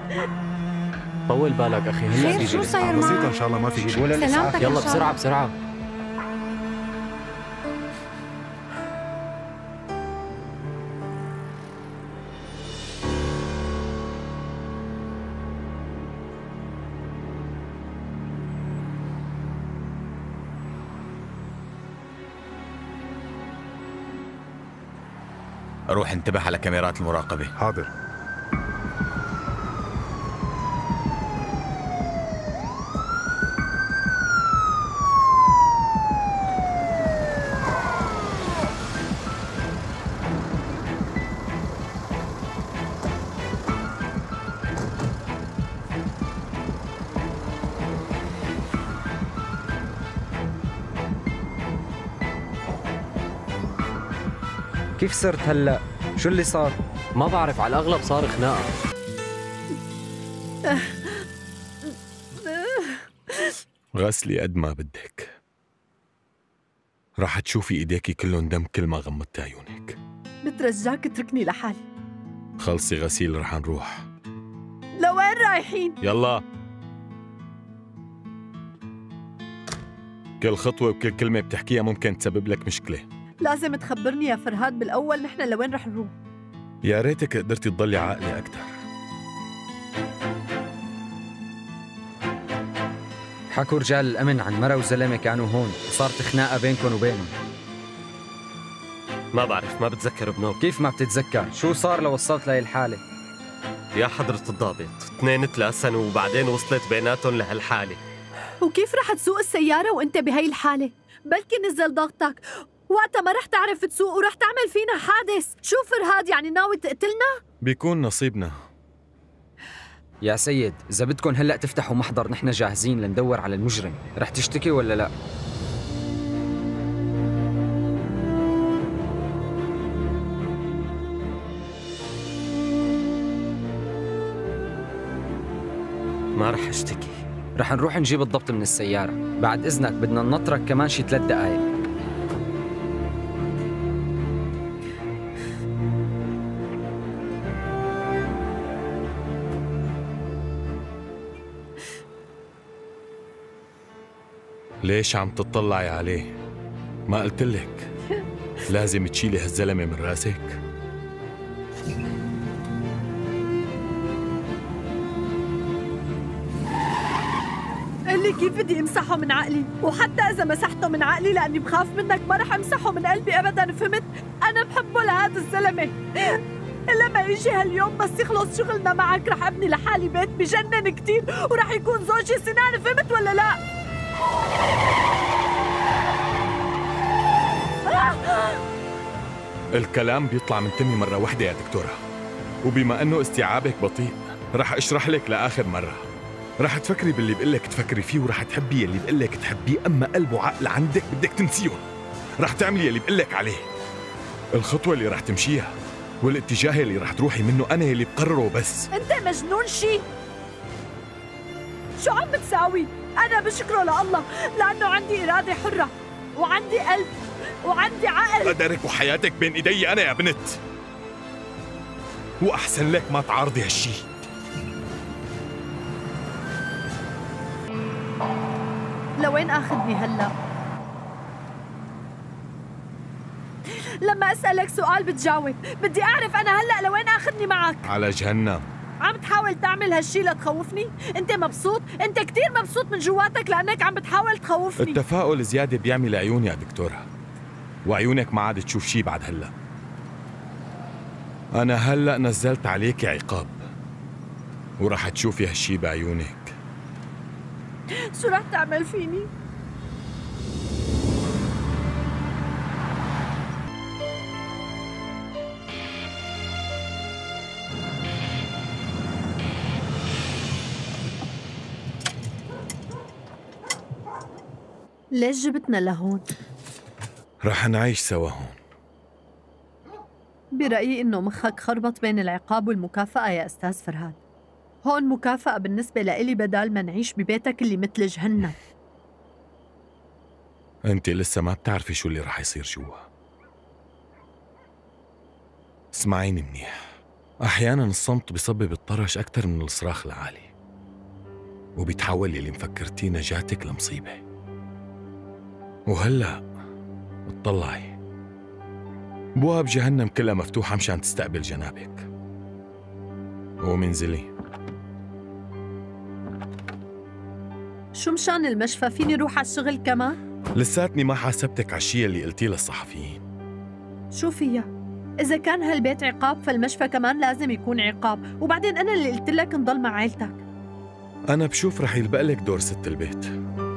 طول بالك أخي، هلا خير، بيجي شو الإسعاف. صاير بسيطة معك؟ إن شاء الله، ما في شيء. ولا الإسعاف؟ سلامتك إن يلا شاء الله. بسرعة بسرعة. روح انتبه على كاميرات المراقبة. حاضر. كيف صرت هلأ؟ شو اللي صار؟ ما بعرف، على الأغلب صار خناقة. غسلي قد ما بدك، راح تشوفي ايديكي كلهم دم كل ما غمضتي عيونك. بترجاك اتركني لحالي. خلصي غسيل رح نروح. لوين رايحين؟ يلا. كل خطوة وكل كلمة بتحكيها ممكن تسبب لك مشكلة. لازم تخبرني يا فرهاد بالأول نحن لوين رح نروح. يا ريتك قدرتي تضلي عاقلة أكثر. حكوا رجال الأمن عن مرة وزلمة كانوا هون وصارت خناقة بينكم وبينهم. ما بعرف، ما بتذكر بنوب. كيف ما بتتذكر؟ شو صار لو وصلت لهي الحالة؟ يا حضرة الضابط، 2 تلاسنوا وبعدين وصلت بيناتهم لهالحالة. وكيف رح تسوق السيارة وانت بهي الحالة؟ بلكي نزل ضغطك، وقتها ما رح تعرف تسوق ورح تعمل فينا حادث. شو فرهاد يعني ناوي تقتلنا؟ بيكون نصيبنا. يا سيد، إذا بدكم هلأ تفتحوا محضر نحن جاهزين لندور على المجرم. رح تشتكي ولا لا؟ ما رح اشتكي. رح نروح نجيب الضبط من السيارة. بعد إذنك بدنا ننطرك كمان شي 3 دقايق. ليش عم تطلعي عليه؟ ما قلتلك لازم تشيلي هالزلمة من راسك؟ قلي كيف بدي امسحه من عقلي، وحتى اذا مسحته من عقلي لاني بخاف منك ما رح امسحه من قلبي ابدا. فهمت؟ انا بحبه لهذا الزلمه. لما يجي هاليوم بس يخلص شغلنا معك رح ابني لحالي بيت بجنن كتير ورح يكون زوجي سنان. فهمت ولا لا؟ الكلام بيطلع من تمي مرة واحدة يا دكتورة، وبما أنه استيعابك بطيء رح أشرح لك لآخر مرة. رح تفكري باللي بقلك تفكري فيه ورح تحبي اللي بقلك تحبيه، أما قلب وعقل عندك بدك تنسيهم. رح تعملي اللي بقلك عليه. الخطوة اللي رح تمشيها والاتجاه اللي رح تروحي منه أنا اللي بقرره بس. انت مجنون شي؟ شو عم بتساوي؟ انا بشكره لله لانه عندي اراده حره وعندي قلب وعندي عقل. قدرك وحياتك بين ايدي انا يا بنت، واحسن لك ما تعارضي هالشي. لوين اخذني هلا؟ لما اسالك سؤال بتجاوب. بدي اعرف انا هلا لوين اخذني معك؟ على جهنم. عم تحاول تعمل هالشي لتخوفني؟ انت مبسوط؟ انت كتير مبسوط من جواتك لانك عم بتحاول تخوفني. التفاؤل زيادة بيعمل عيون يا دكتورة، وعيونك ما عاد تشوف شي بعد هلا. أنا هلا نزلت عليك عقاب ورح تشوفي هالشي بعيونك. شو رح تعمل فيني؟ ليش جبتنا لهون؟ رح نعيش سوا هون. برأيي إنه مخك خربط بين العقاب والمكافأة يا أستاذ فرهاد. هون مكافأة بالنسبة لإلي بدل ما نعيش ببيتك اللي مثل جهنم. أنت لسه ما بتعرفي شو اللي رح يصير جوا. اسمعيني منيح، أحياناً الصمت بيسبب الطرش أكتر من الصراخ العالي، وبيتحول يلي مفكرتيه نجاتك لمصيبة. وهلأ اطلعي، بواب جهنم كلها مفتوحة مشان تستقبل جنابك. ومنزلي. شو مشان المشفى فيني روح على الشغل كمان؟ لساتني ما حاسبتك على الشيء اللي قلتيه للصحفيين. شو فيها؟ إذا كان هالبيت عقاب فالمشفى كمان لازم يكون عقاب، وبعدين أنا اللي قلت لك نضل مع عيلتك. أنا بشوف رح يلبق لك دور ست البيت.